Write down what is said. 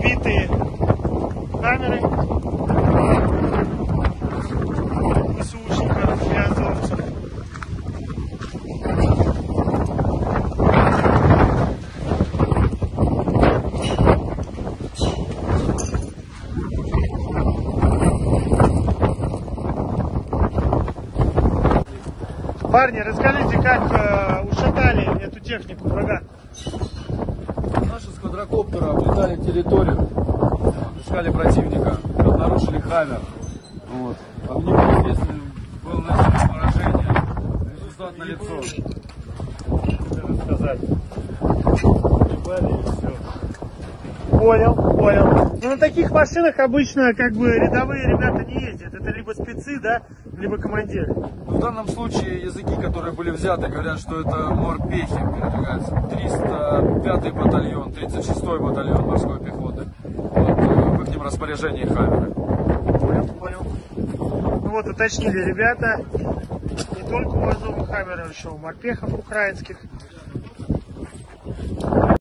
сбитые камеры ВСУшников и азовцев. Парни, расскажите, как ушатали эту технику врага? Наши с квадрокоптера облетали территорию, искали противника, обнаружили хаммер. Вот. Огневым действием было нанесено поражение, результат на лицо. Рассказать. Понял, понял. Ну, на таких машинах обычно как бы рядовые ребята не ездят. Это либо спецы, да, либо командиры. В данном случае языки, которые были взяты, говорят, что это морпехи передвигаются. 305-й батальон, 36-й батальон морской пехоты. Вот, в их распоряжении хаммеры. Понял, понял. Ну вот уточнили ребята, не только у Азова хаммеров, еще у морпехов украинских.